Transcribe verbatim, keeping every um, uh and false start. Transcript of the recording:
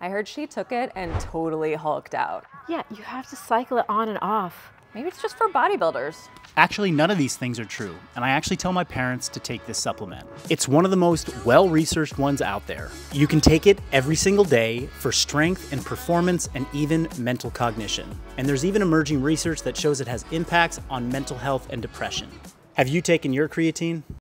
I heard she took it and totally hulked out. Yeah, you have to cycle it on and off. Maybe it's just for bodybuilders. Actually, none of these things are true, and I actually tell my parents to take this supplement. It's one of the most well-researched ones out there. You can take it every single day for strength and performance and even mental cognition. And there's even emerging research that shows it has impacts on mental health and depression. Have you taken your creatine?